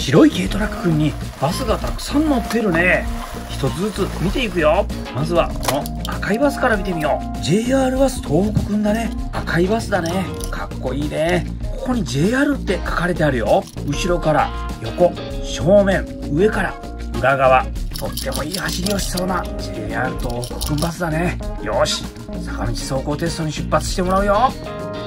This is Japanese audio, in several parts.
白い軽トラックにバスがたくさん乗ってるね。一つずつ見ていくよ。まずはこの赤いバスから見てみよう。 JR バス東北くんだね。赤いバスだね。かっこいいね。ここに JR って書かれてあるよ。後ろから横、正面、上から裏側、とってもいい走りをしそうな JR 東北くんバスだね。よし、坂道走行テストに出発してもらうよ。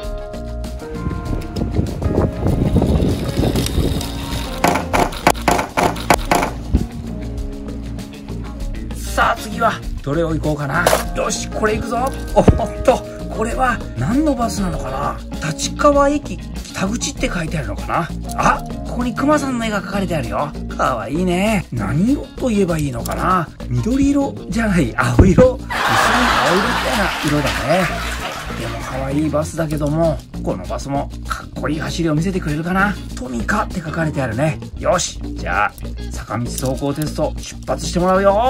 さあ次はどれを行こうかな。よし、これ行くぞ。おっと、これは何のバスなのかな。立川駅北口って書いてあるのかな。あ、ここにクマさんの絵が描かれてあるよ。かわいいね。何色と言えばいいのかな。緑色じゃない、青色。薄い青色みたいな色だね。でも可愛いバスだけども、このバスもかっこいい走りを見せてくれるかな。トミカって書かれてあるね。よし、じゃあ坂道走行テスト出発してもらうよ。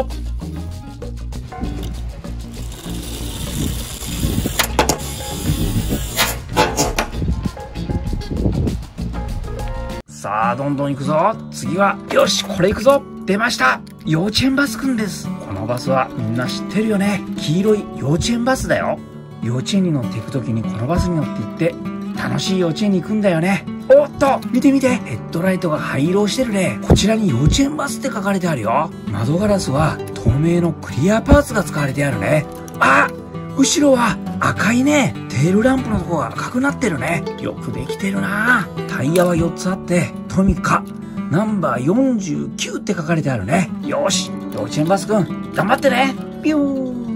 さあどんどん行くぞ。次は、よし、これ行くぞ。出ました、幼稚園バスくんです。このバスはみんな知ってるよね。黄色い幼稚園バスだよ。幼稚園に乗っていく時にこのバスに乗って行って楽しい幼稚園に行くんだよね。おっと、見て見て、ヘッドライトが灰色をしてるね。こちらに幼稚園バスって書かれてあるよ。窓ガラスは透明のクリアパーツが使われてあるね。あ、後ろは赤いね。テールランプのとこが赤くなってるね。よくできてるな。タイヤは4つあってトミカナンバー49って書かれてあるね。よし、幼稚園バスくん頑張ってね。ピューン。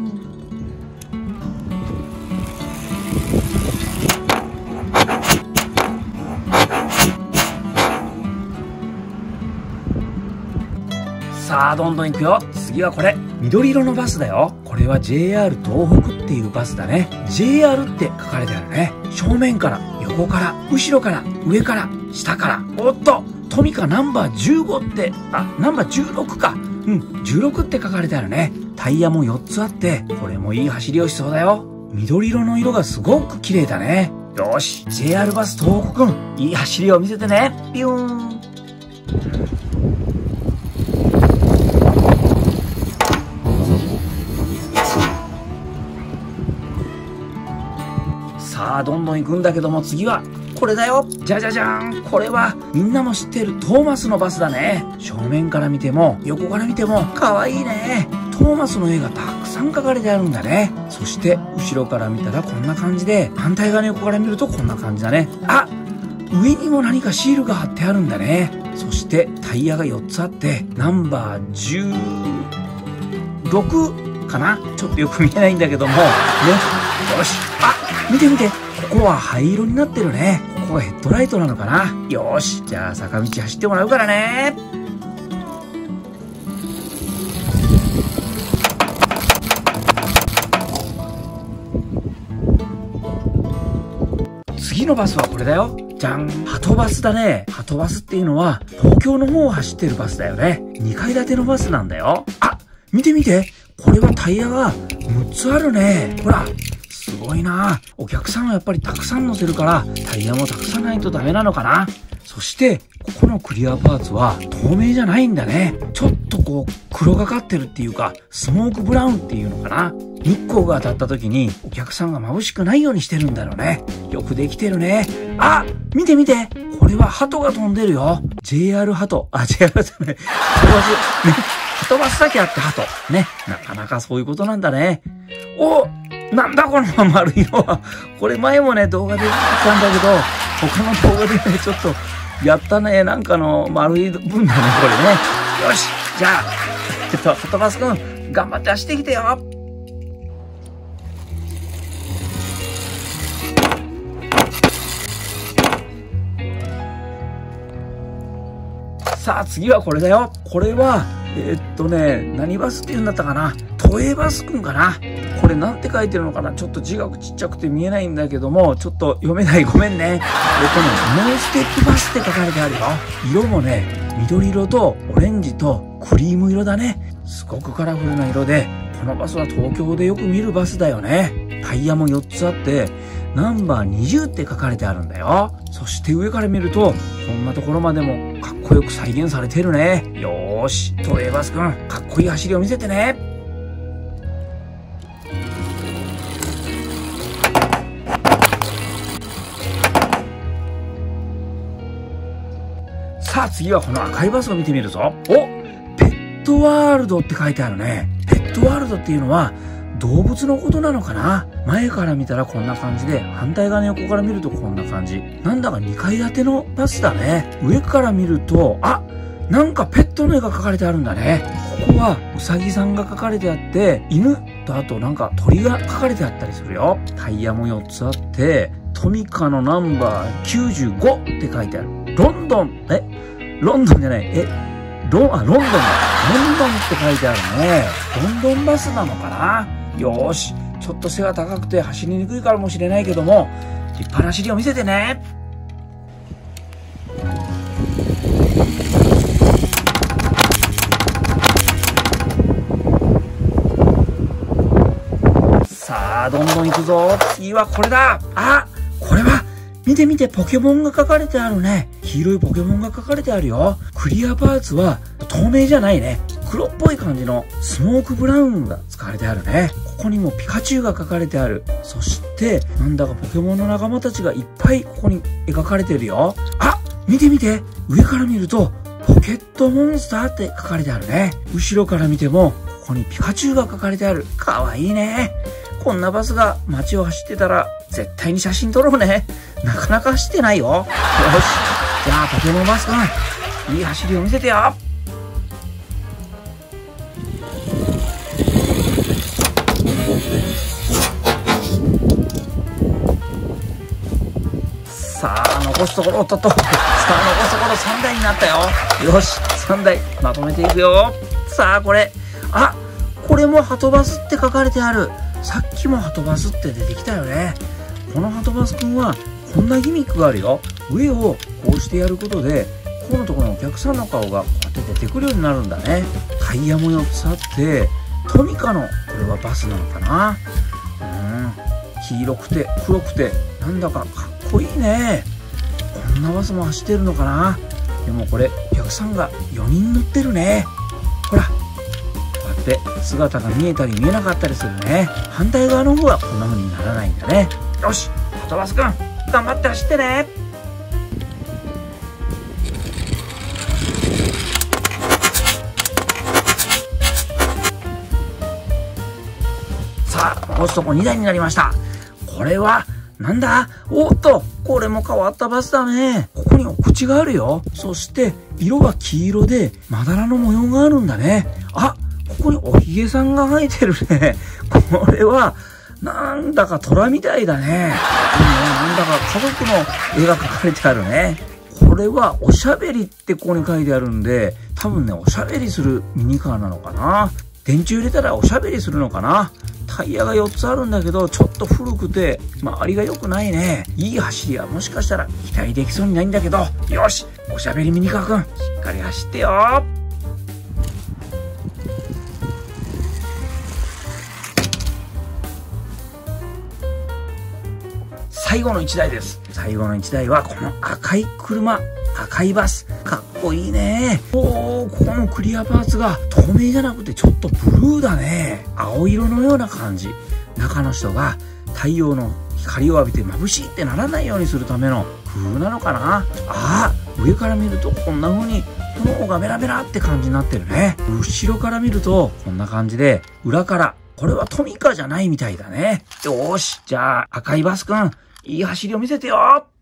さあどんどん行くよ。次はこれ緑色のバスだよ。これは JR 東北っていうバスだね。 JR って書かれてあるね。正面から横から後ろから上から下から。おっと、トミカナンバー15って、ナンバー16か。16って書かれてあるね。タイヤも4つあってこれもいい走りをしそうだよ。緑色の色がすごく綺麗だね。よし、 JR バス東北くんいい走りを見せてね。ピューン。さあどんどん行くんだけども、次はこれだよ。じゃじゃじゃーん。これはみんなも知ってるトーマスのバスだね。正面から見ても横から見てもかわいいね。トーマスの絵がたくさん描かれてあるんだね。そして後ろから見たらこんな感じで、反対側の横から見るとこんな感じだね。あ、上にも何かシールが貼ってあるんだね。そしてタイヤが4つあってナンバー16かな。ちょっとよく見えないんだけどもね。よし、あ、見て見て、ここは灰色になってるね。ここがヘッドライトなのかな。よし、じゃあ坂道走ってもらうからね。次のバスはこれだよ。じゃん、はとバスだね。はとバスっていうのは東京の方を走ってるバスだよね。2階建てのバスなんだよ。あ、見て見て、これはタイヤが6つあるね。ほら、すごいな。お客さんはやっぱりたくさん乗せるからタイヤもたくさんないとダメなのかな。そしてここのクリアパーツは透明じゃないんだね。ちょっとこう黒がかってるっていうか、スモークブラウンっていうのかな。日光が当たった時にお客さんが眩しくないようにしてるんだろうね。よくできてるね。あ、見て見て、これは鳩が飛んでるよ。 JR 鳩、JR じゃない、はとバスね。はとバスだけあって鳩ね。なかなかそういうことなんだね。お、なんだこの丸色は。これ前もね動画で言ったんだけど、他の動画でねちょっとやったね。なんかの丸い分だねこれね。よし、じゃあはとバスくん頑張って走ってきてよ。さあ次はこれだよ。これは何バスって言うんだったかな。都営バスくんかな。これなんて書いてるのかな。ちょっと字がちっちゃくて見えないんだけども、ちょっと読めない、ごめんね。ノーステップバスって書かれてあるよ。色もね、緑色とオレンジとクリーム色だね。すごくカラフルな色で、このバスは東京でよく見るバスだよね。タイヤも4つあって、 ナンバー20って書かれてあるんだよ。そして上から見ると、こんなところまでもかっこよく再現されてるね。よーし、トレーバスくん、かっこいい走りを見せてね。さあ次はこの赤いバスを見てみるぞ。お、ペットワールドって書いてあるね。ペットワールドっていうのは動物のことなのかな。前から見たらこんな感じで、反対側の横から見るとこんな感じ。なんだか2階建てのバスだね。上から見ると、あ、なんかペットの絵が描かれてあるんだね。ここはウサギさんが描かれてあって、犬とあとなんか鳥が描かれてあったりするよ。タイヤも4つあって、トミカのナンバー95って書いてある。ロンドンじゃない。ロンドンだ。ロンドンって書いてあるね。ロンドンバスなのかな。よーし。ちょっと背が高くて走りにくいからもしれないけども、立派な走りを見せてね。さあ、どんどん行くぞ。次はこれだ。あ、これは見て見て、ポケモンが描かれてあるね。黄色いポケモンが描かれてあるよ。クリアパーツは透明じゃないね。黒っぽい感じのスモークブラウンが使われてあるね。ここにもピカチュウが描かれてある。そして、なんだかポケモンの仲間たちがいっぱいここに描かれてるよ。あ、見て見て。上から見ると、ポケットモンスターって書かれてあるね。後ろから見ても、ここにピカチュウが描かれてある。かわいいね。こんなバスが街を走ってたら、絶対に写真撮ろうね。なかなか走ってないよ。よし。じゃあ、ポケモンバスくん、いい走りを見せてよ。さあ、残すところ、さあ、残すところ3台になったよ。よし、3台、まとめていくよ。さあ、これもハトバスって書かれてある。さっきもハトバスって出てきたよね。このハトバスくんは、こんなギミックがあるよ。上をこうしてやることで、ここのところのお客さんの顔がこうやって出てくるようになるんだね。タイヤも4つあって、トミカの、これはバスなのかな。黄色くて黒くて、なんだかかっこいいね。こんなバスも走ってるのかな。でもこれ、お客さんが4人乗ってるね。ほら、こうやって姿が見えたり見えなかったりするね。反対側の方はこんな風にならないんだね。よし、ハトバスくん、頑張って走ってね。さあ、残すとこ2台になりました。これは、なんだ？おっと、これも変わったバスだね。ここにお口があるよ。そして、色が黄色で、まだらの模様があるんだね。あ、ここにおひげさんが生えてるね。これは、なんだか虎みたいだね。なんだか家族の絵が描かれてあるね。これはおしゃべりってここに書いてあるんで、多分ね、おしゃべりするミニカーなのかな。電池入れたらおしゃべりするのかな。タイヤが4つあるんだけど、ちょっと古くて、周りが良くないね。いい走りはもしかしたら期待できそうにないんだけど、よし、おしゃべりミニカーくん、しっかり走ってよ。最後の1台です。最後の1台はこの赤い車、赤いバス。かっこいいね。ここのクリアパーツが透明じゃなくてちょっとブルーだね。青色のような感じ。中の人が太陽の光を浴びて眩しいってならないようにするための工夫なのかな。上から見るとこんな風に炎がメラメラって感じになってるね。後ろから見るとこんな感じで、裏から、これはトミカじゃないみたいだね。よーし、じゃあ赤いバスくん、いい走りを見せてよ。